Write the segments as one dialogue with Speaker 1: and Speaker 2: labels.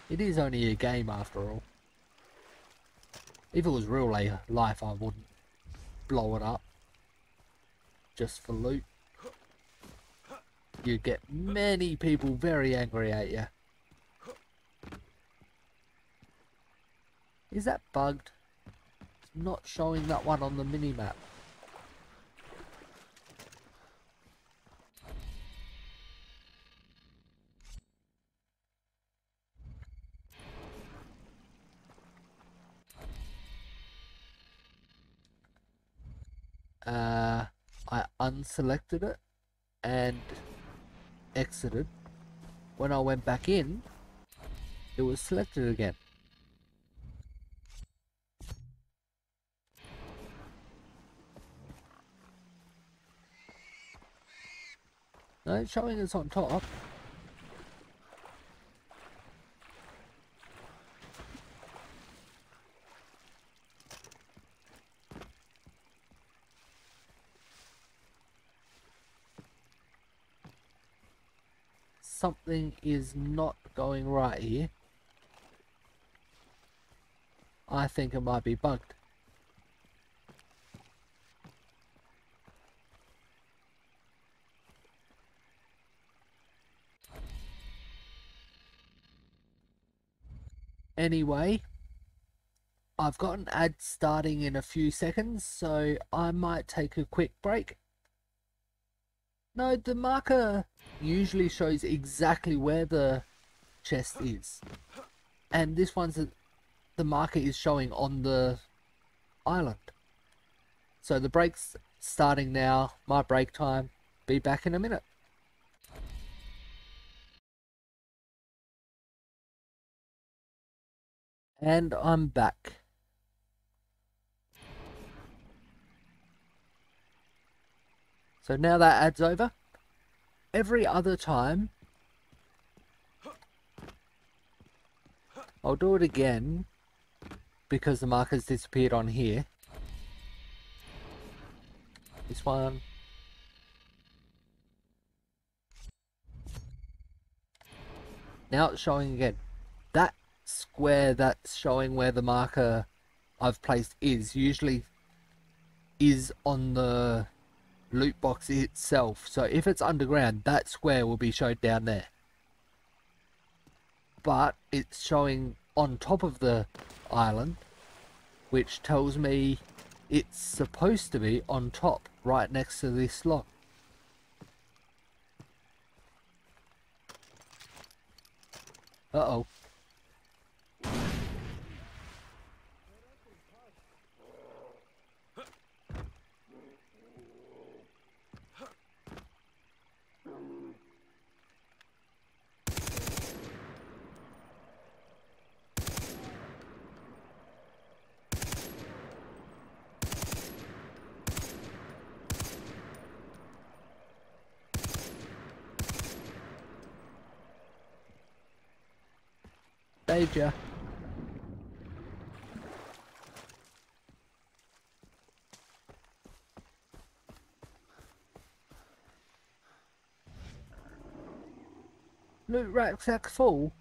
Speaker 1: It is only a game after all. If it was real life, I wouldn't blow it up just for loot. You'd get many people very angry at you. Is that bugged? It's not showing that one on the mini-map. I unselected it and exited. When I went back in, it was selected again. No, it's showing it's on top. Something is not going right here. I think it might be bugged. Anyway, I've got an ad starting in a few seconds, so I might take a quick break. No, the marker usually shows exactly where the chest is. And this one's the marker is showing on the island. So the break's starting now, my break time. Be back in a minute. And I'm back. So now that ad's over. Every other time, I'll do it again because the marker's disappeared on here. This one. Now it's showing again. That square that's showing where the marker I've placed is usually is on the loot box itself. So if it's underground, that square will be showed down there. But it's showing on top of the island, which tells me it's supposed to be on top, right next to this lock. Uh-oh. Danger. Loot rucksack full.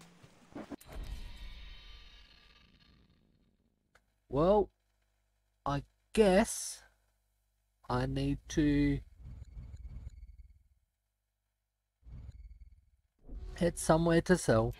Speaker 1: Well, I guess I need to head somewhere to sell.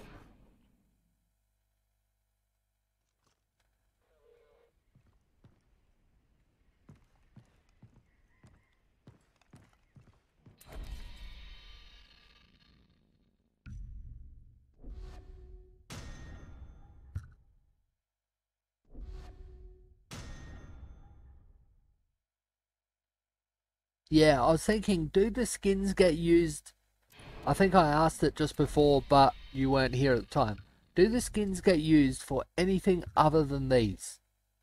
Speaker 1: Yeah, I was thinking, do the skins get used? I think I asked it just before, but you weren't here at the time. Do the skins get used for anything other than these?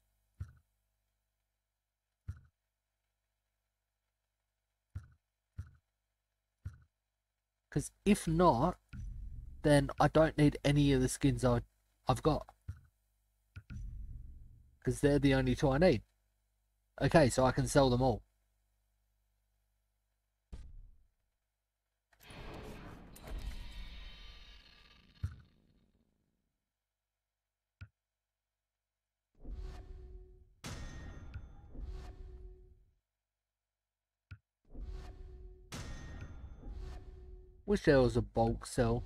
Speaker 1: Because if not, then I don't need any of the skins I've got. Because they're the only two I need. Okay, so I can sell them all. Wish there was a bulk sell.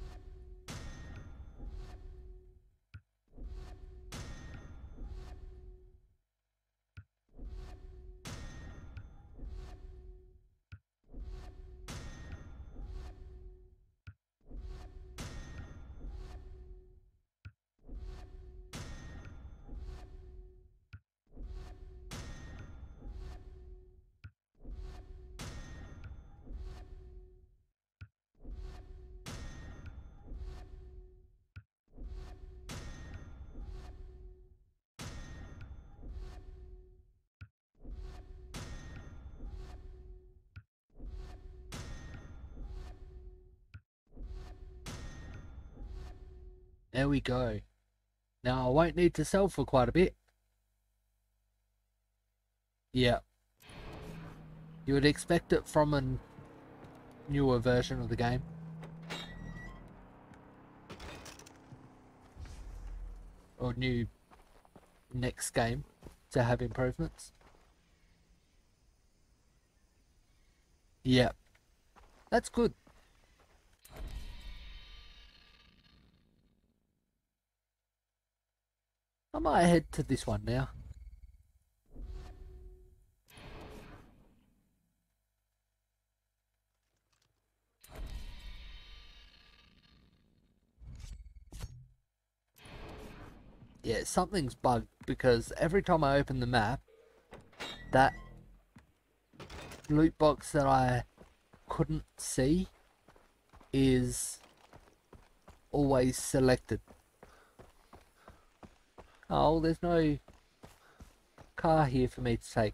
Speaker 1: There we go. Now I won't need to sell for quite a bit. Yeah. You would expect it from a newer version of the game. Or new next game to have improvements. Yeah. That's good. I might head to this one now. Yeah, something's bugged because every time I open the map, that loot box that I couldn't see is always selected. Oh, there's no car here for me to take.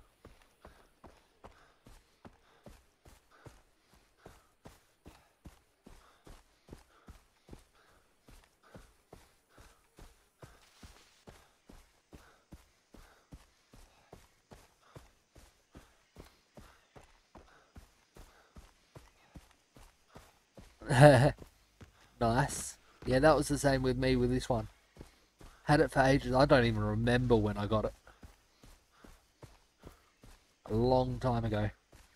Speaker 1: Nice. Yeah, that was the same with me with this one. Had it for ages. I don't even remember when I got it. A long time ago.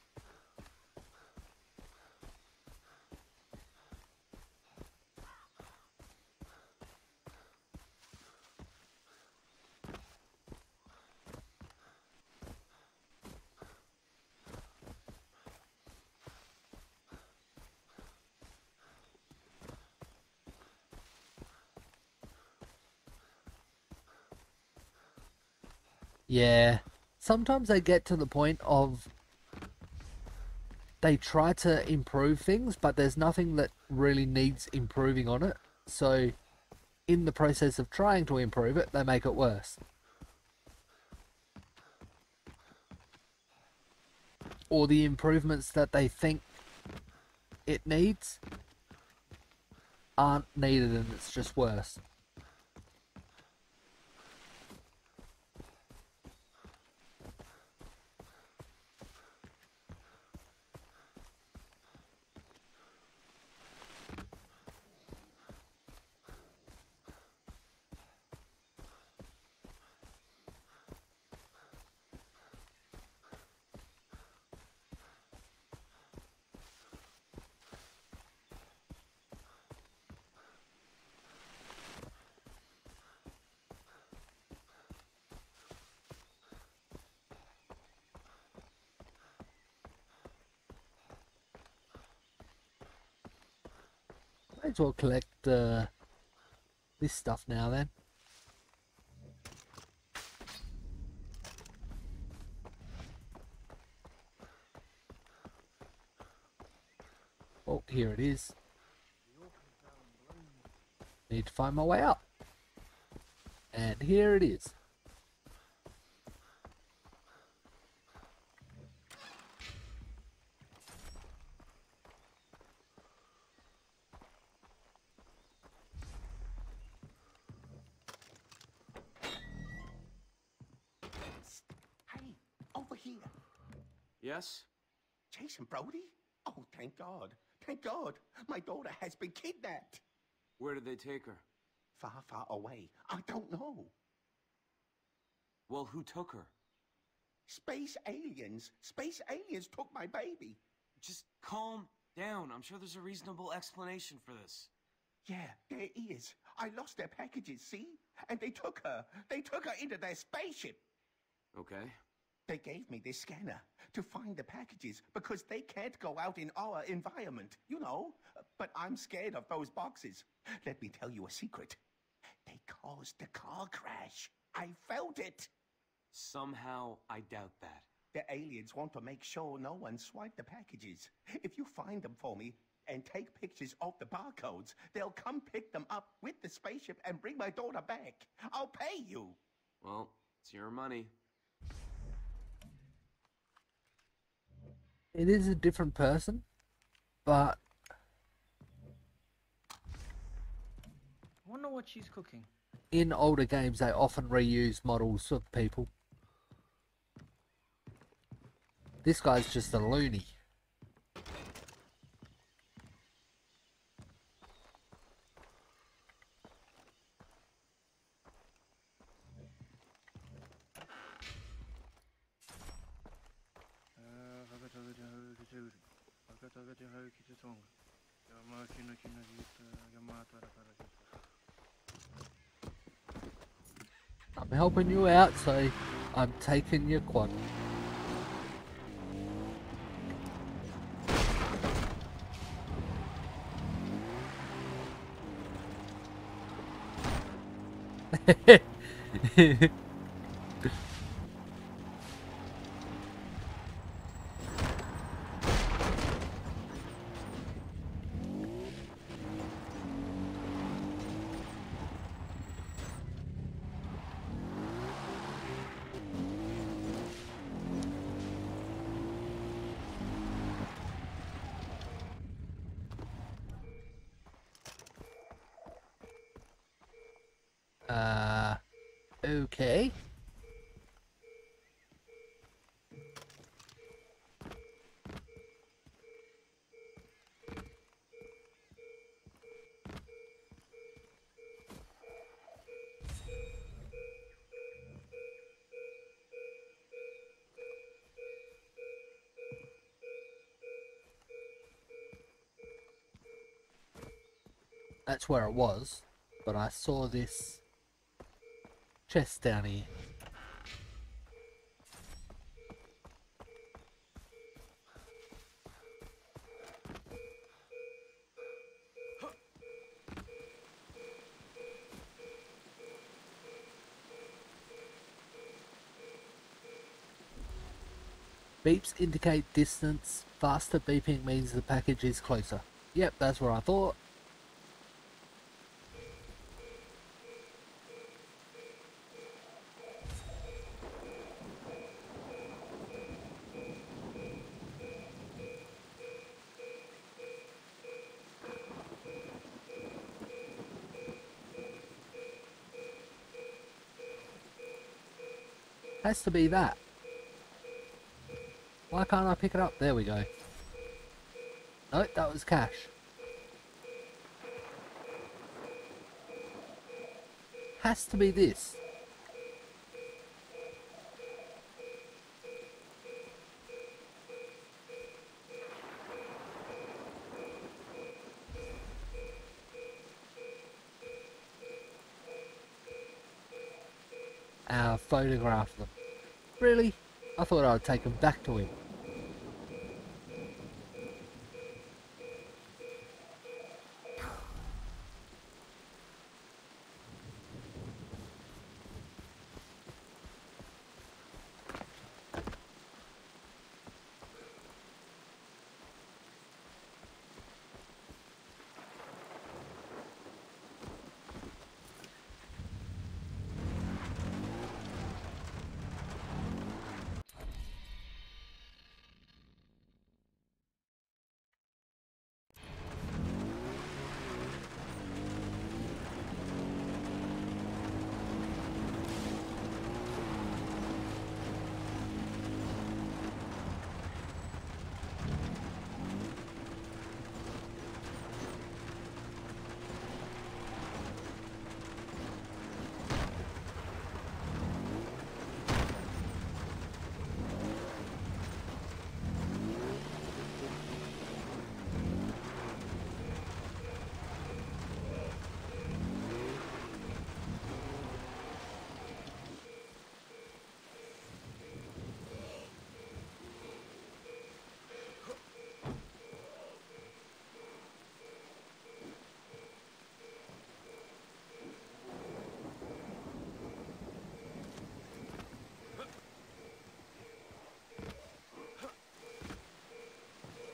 Speaker 1: Yeah. Sometimes they get to the point of they try to improve things, but there's nothing that really needs improving on it. So, in the process of trying to improve it, they make it worse. Or the improvements that they think it needs aren't needed and it's just worse. Might as well collect this stuff now then. Oh, here it is. Need to find my way up. And here it is.
Speaker 2: Hey, over here.
Speaker 3: Yes?
Speaker 2: Jason Brody? Oh, thank God. Thank God. My daughter has been kidnapped.
Speaker 3: Where did they take her?
Speaker 2: Far, far away. I don't know.
Speaker 3: Well, who took her?
Speaker 2: Space aliens. Space aliens took my baby.
Speaker 3: Just calm down. I'm sure there's a reasonable explanation for this.
Speaker 2: Yeah, there is. I lost their packages, see? And they took her. They took her into their spaceship.
Speaker 3: Okay.
Speaker 2: They gave me this scanner to find the packages because they can't go out in our environment, you know. But I'm scared of those boxes. Let me tell you a secret. They caused the car crash. I felt it.
Speaker 3: Somehow, I doubt that.
Speaker 2: The aliens want to make sure no one swiped the packages. If you find them for me and take pictures of the barcodes, they'll come pick them up with the spaceship and bring my daughter back. I'll pay you.
Speaker 3: Well, it's your money.
Speaker 1: It is a different person, but
Speaker 4: I wonder what she's cooking.
Speaker 1: in older games they often reuse models of people. This guy's just a loony. I'm helping you out, so I'm taking your quad. Okay. That's where it was, but I saw this chest down here. Beeps indicate distance. Faster beeping means the package is closer. Yep, that's what I thought. Has to be that. Why can't I pick it up? There we go. No, that was cash. Has to be this. Photograph them. Really? I thought I would take them back to him.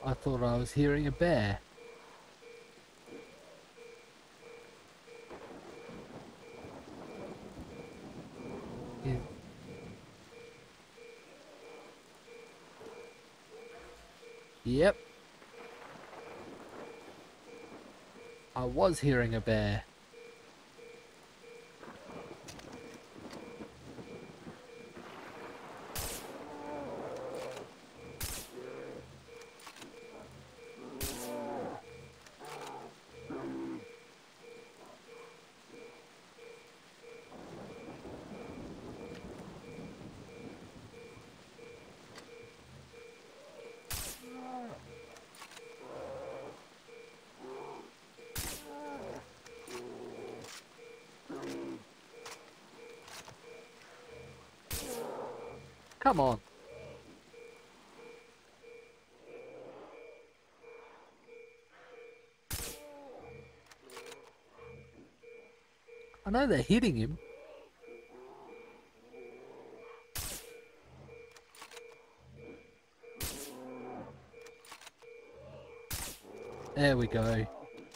Speaker 1: I thought I was hearing a bear. Yeah. Yep. I was hearing a bear. Come on. I know they're hitting him. There we go.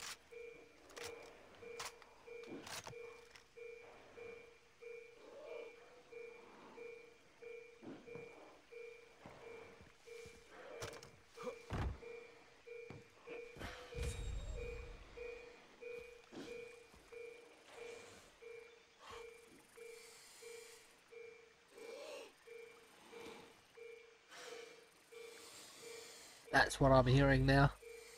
Speaker 1: That's what I'm hearing now.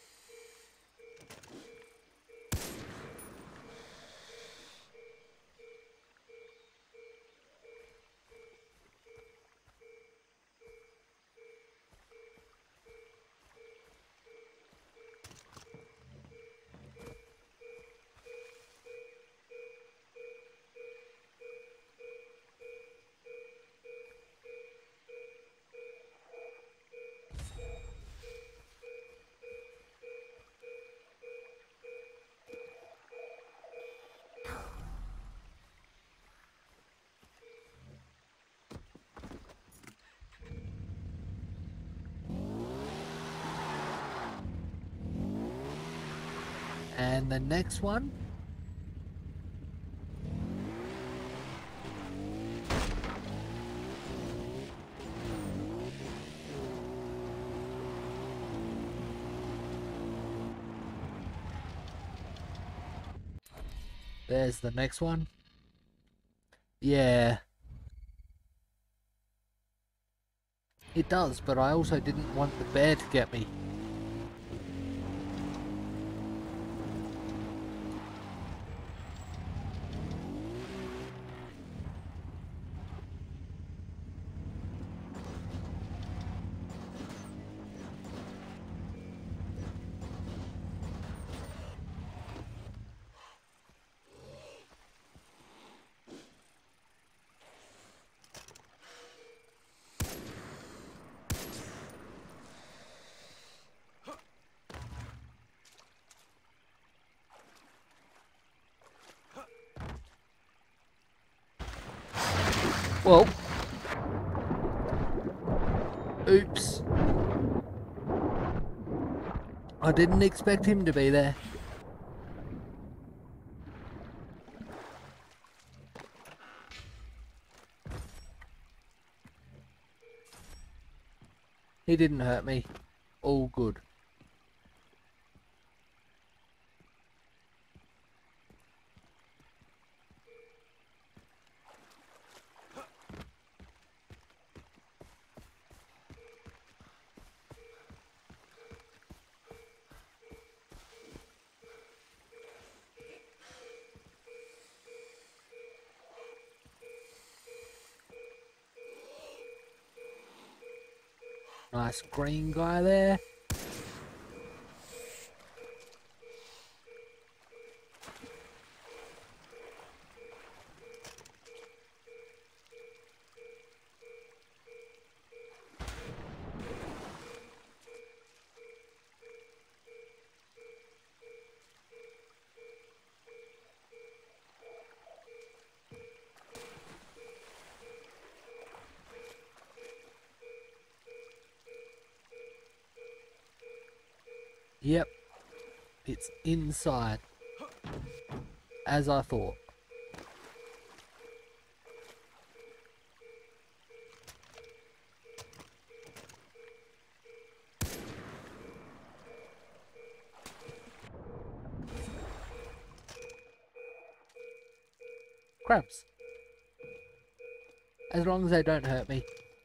Speaker 1: And the next one. There's the next one. Yeah. It does, but I also didn't want the bear to get me. Well, oops. I didn't expect him to be there. He didn't hurt me. All good. Nice green guy there. Yep, it's inside, as I thought. Crabs. As long as they don't hurt me.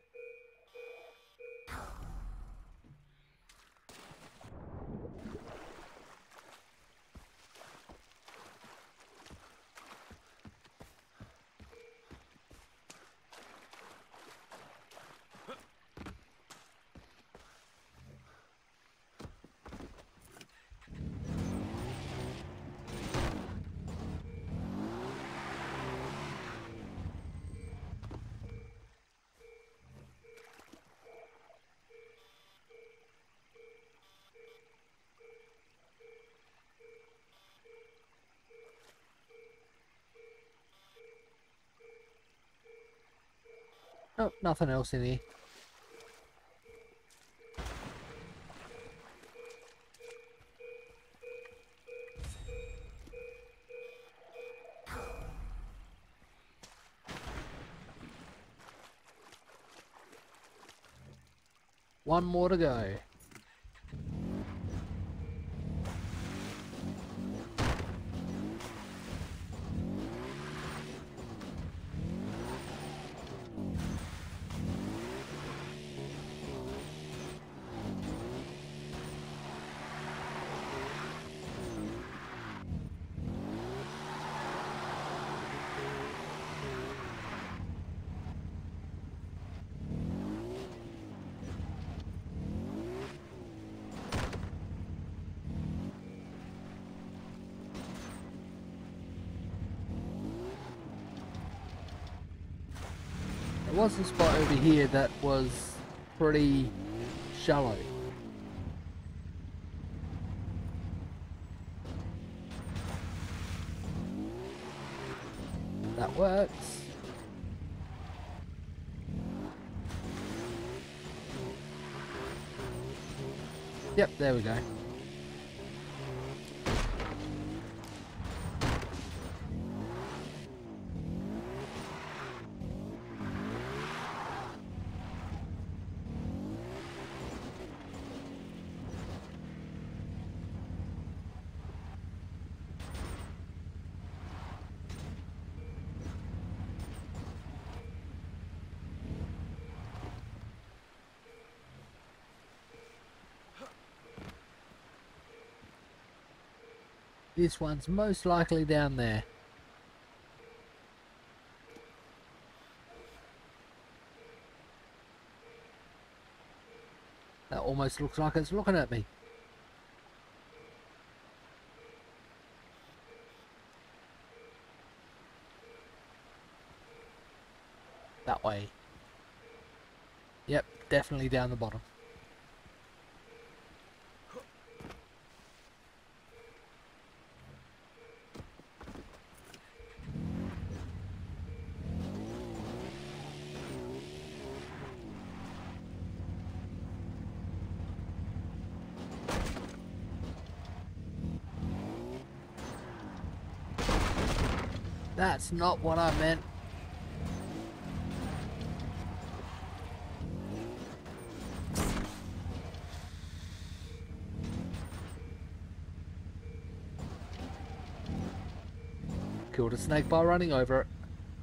Speaker 1: Oh, nothing else in here. One more to go. There was a spot over here that was pretty shallow. That works. Yep, there we go. This one's most likely down there. That almost looks like it's looking at me. That way. Yep, definitely down the bottom. That's not what I meant. Killed a snake by running over it.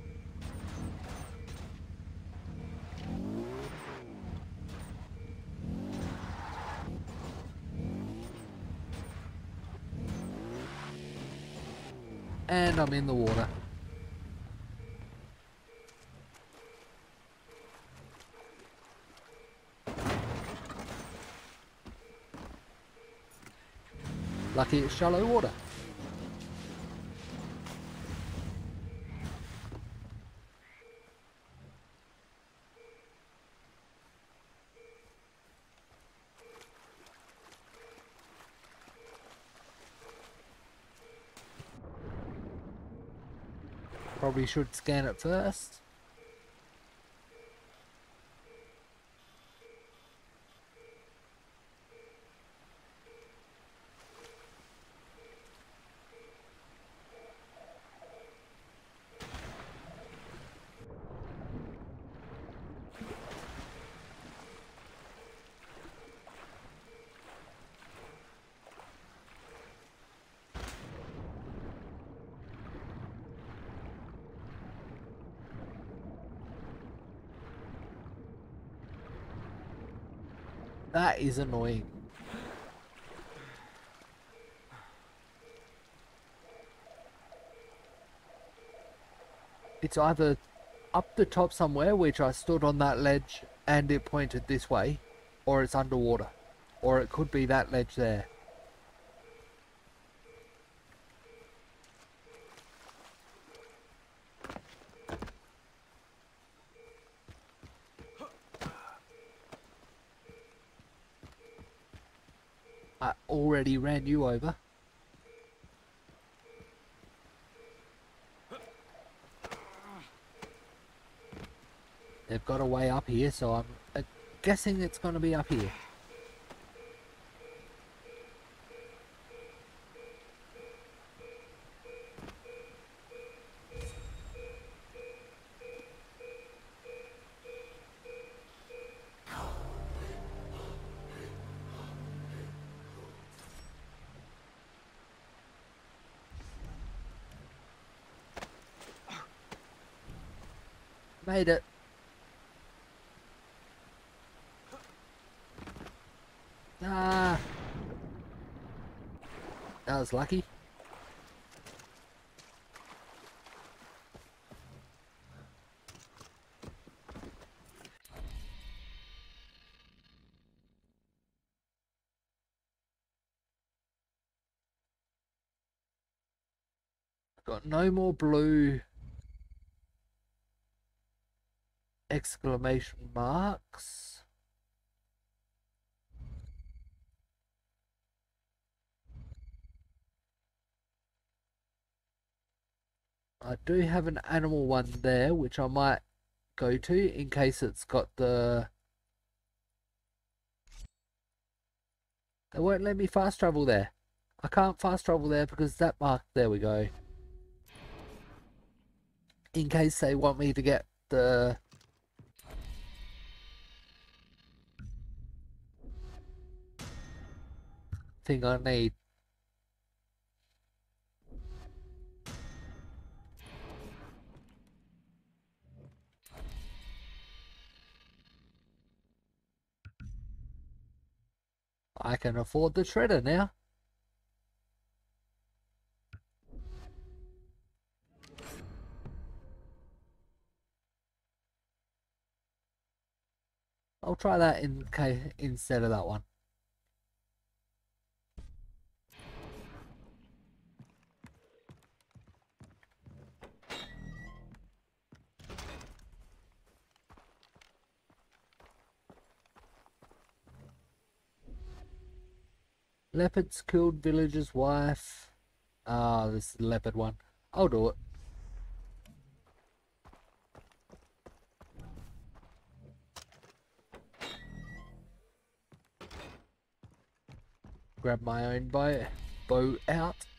Speaker 1: And I'm in the water. Lucky it's shallow water. Probably should scan it first. That is annoying. It's either up the top somewhere, which I stood on that ledge and it pointed this way, or it's underwater. Or it could be that ledge there. I already ran you over. They've got a way up here, so I'm guessing it's going to be up here. Made it. Ah, that was lucky. Got no more blue exclamation marks. I do have an animal one there, which I might go to in case it's got the... They won't let me fast travel there. I can't fast travel there because that mark... There we go. In case they want me to get the... thing I need. I can afford the shredder now. I'll try that in case instead of that one. Leopards killed villager's wife. Ah, this is the leopard one. I'll do it. Grab my own bow out.